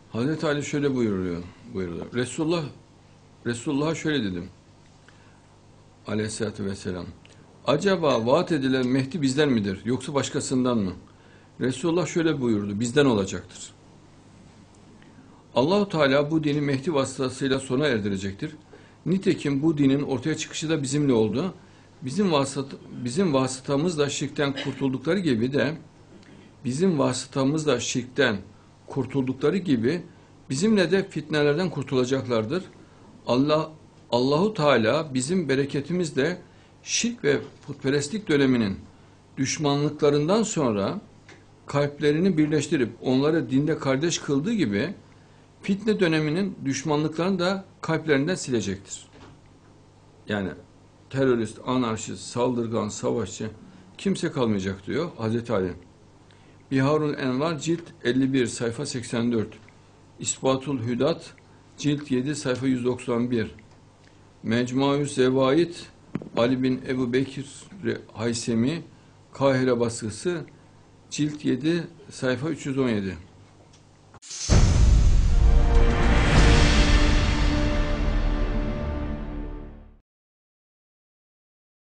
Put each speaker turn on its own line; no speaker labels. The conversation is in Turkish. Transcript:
Hazreti Ali şöyle buyuruyor. Resulullah'a şöyle dedim. Aleyhisselatü vesselam. Acaba vaat edilen Mehdi bizden midir yoksa başkasından mı? Resulullah şöyle buyurdu. Bizden olacaktır. Allahu Teala bu dini Mehdi vasıtasıyla sona erdirecektir. Nitekim bu dinin ortaya çıkışı da bizimle oldu. Bizim vasıtamızla şirkten kurtuldukları gibi bizimle de fitnelerden kurtulacaklardır. Allahu Teala bizim bereketimizle şirk ve putperestlik döneminin düşmanlıklarından sonra kalplerini birleştirip onları dinde kardeş kıldığı gibi fitne döneminin düşmanlıklarını da kalplerinden silecektir. Yani terörist, anarşist, saldırgan, savaşçı kimse kalmayacak diyor Hazreti Ali. Biharul Envar cilt 51 sayfa 84. İsbatul Hüdat cilt 7 sayfa 191. Mecmuaü's Zevaid Ali bin Ebu Bekir Haysemi Kahire baskısı cilt 7 sayfa 317.